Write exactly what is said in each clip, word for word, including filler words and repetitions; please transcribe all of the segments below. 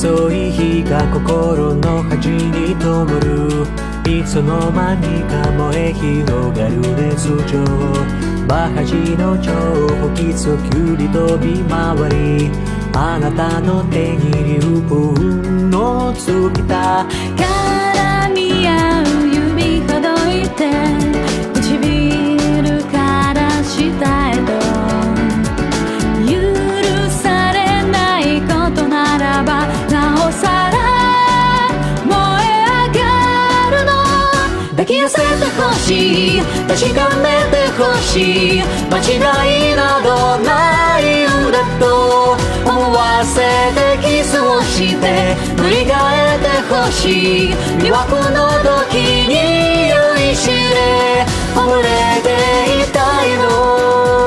遅い日が心の端に灯る。いつの間にか燃え広がる熱情。バハジの情報きそきゅうり飛び回り、あなたの手に流雲の尽きた絡み合う指ほどいて、唇から下へと許されないことならばなおさら燃え上がるの。抱き寄せてほしい、確かめてほしい、間違いなどないんだと思わせてキスをして塗り替えてほしい。魅惑の時に酔いしれ溺れていたいの。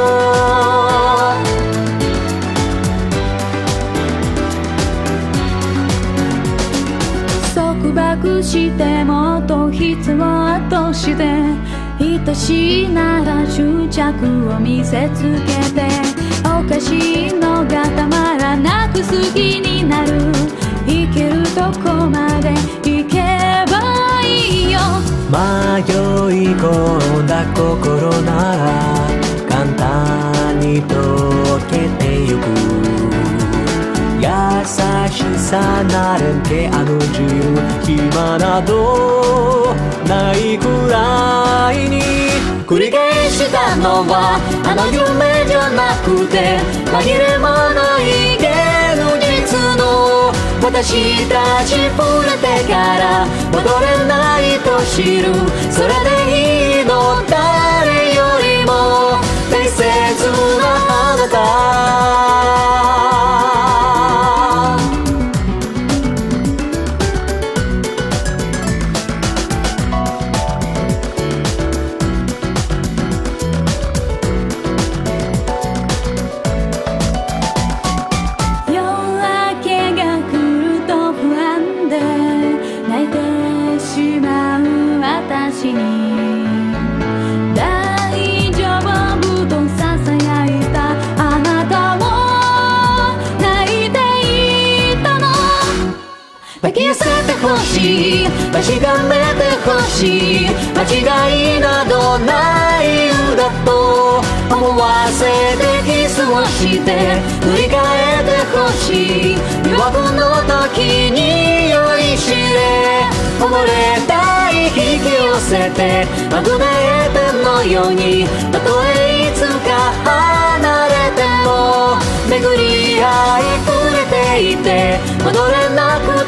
束縛してもっと必要として愛しいなら執着を見せつけて、おかしいのがたまらなく好きになる。行けるとこまで行けばいいよ。 迷い込んだ心なら簡単に溶けてゆく。優しさなれんけあの自由、暇などないくらいに繰り返したのはあの夢じゃなくて紛れもない現実の。私たち触れてから戻れないと知る。それでいいの、誰よりも大切なあなた。 抱き寄せてほしい、確かめてほしい、間違いなどないんだと思わせてキスをして塗り替えてほしい。魅惑の時に酔いしれ溺れたい、引き寄せてマグネートのように、たとえいつか離れても巡り合い触れていて戻れなく